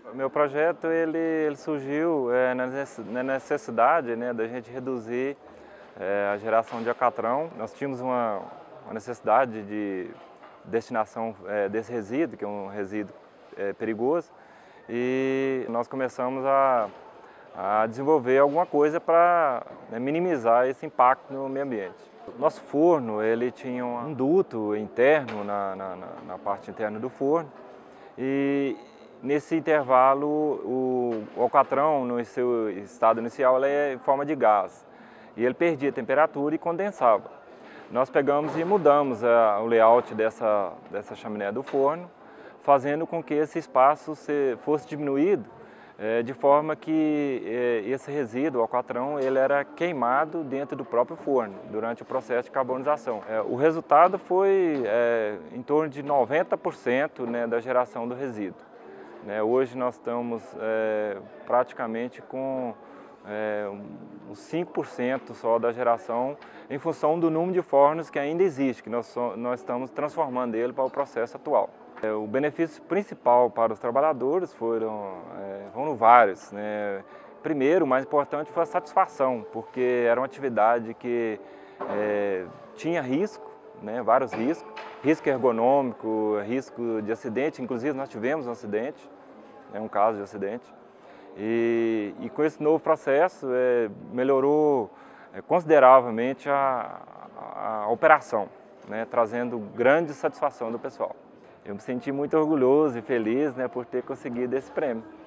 Meu projeto ele surgiu na necessidade, né, da gente reduzir a geração de alcatrão. Nós tínhamos uma necessidade de destinação desse resíduo, que é um resíduo perigoso, e nós começamos a desenvolver alguma coisa para minimizar esse impacto no meio ambiente. Nosso forno ele tinha um duto interno na parte interna do forno, e nesse intervalo o alcatrão, no seu estado inicial, ele é em forma de gás e ele perdia temperatura e condensava. Nós pegamos e mudamos o layout dessa chaminé do forno, fazendo com que esse espaço fosse diminuído de forma que esse resíduo, o alcatrão, ele era queimado dentro do próprio forno durante o processo de carbonização. O resultado foi em torno de 90%, né, da geração do resíduo. Hoje nós estamos praticamente com uns 5% só da geração, em função do número de fornos que ainda existe, que nós estamos transformando ele para o processo atual. O benefício principal para os trabalhadores foram vários, né? Primeiro, o mais importante foi a satisfação, porque era uma atividade que tinha risco, né? Vários riscos, risco ergonômico, risco de acidente, inclusive nós tivemos um acidente, um caso de acidente, e com esse novo processo melhorou consideravelmente a operação, né? Trazendo grande satisfação do pessoal. Eu me senti muito orgulhoso e feliz, né, por ter conseguido esse prêmio.